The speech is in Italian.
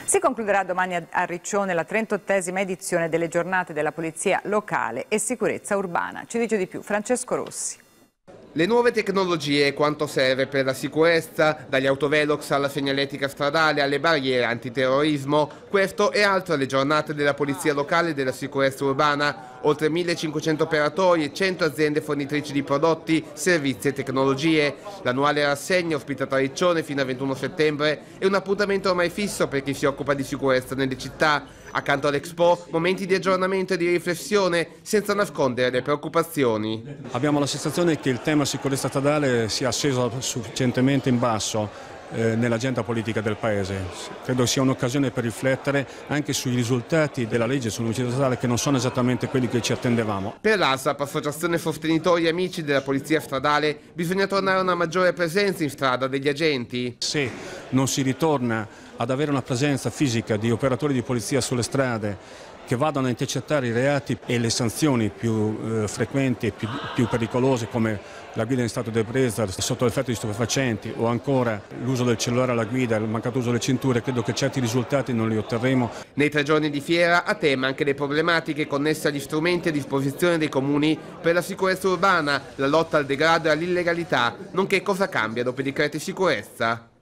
Si concluderà domani a Riccione la 38esima edizione delle giornate della Polizia Locale e Sicurezza Urbana. Ci dice di più Francesco Rossi. Le nuove tecnologie e quanto serve per la sicurezza, dagli autovelox alla segnaletica stradale alle barriere antiterrorismo, questo e altro alle giornate della Polizia Locale e della Sicurezza Urbana, oltre 1500 operatori e 100 aziende fornitrici di prodotti, servizi e tecnologie. L'annuale rassegna ospitata a Riccione fino al 21 settembre è un appuntamento ormai fisso per chi si occupa di sicurezza nelle città. Accanto all'Expo, momenti di aggiornamento e di riflessione senza nascondere le preoccupazioni. Abbiamo la sensazione che il tema sicurezza stradale sia sceso sufficientemente in basso nell'agenda politica del Paese. Credo sia un'occasione per riflettere anche sui risultati della legge sull'omicidio stradale che non sono esattamente quelli che ci attendevamo. Per l'ASAP, Associazione Sostenitori e Amici della Polizia Stradale, bisogna tornare a una maggiore presenza in strada degli agenti. Se non si ritorna ad avere una presenza fisica di operatori di polizia sulle strade che vadano a intercettare i reati e le sanzioni più frequenti e più pericolose, come la guida in stato di ebbrezza sotto l'effetto di stupefacenti o ancora l'uso del cellulare alla guida, il mancato uso delle cinture, credo che certi risultati non li otterremo. Nei 3 giorni di fiera a tema anche le problematiche connesse agli strumenti a disposizione dei comuni per la sicurezza urbana, la lotta al degrado e all'illegalità, nonché cosa cambia dopo i decreti sicurezza.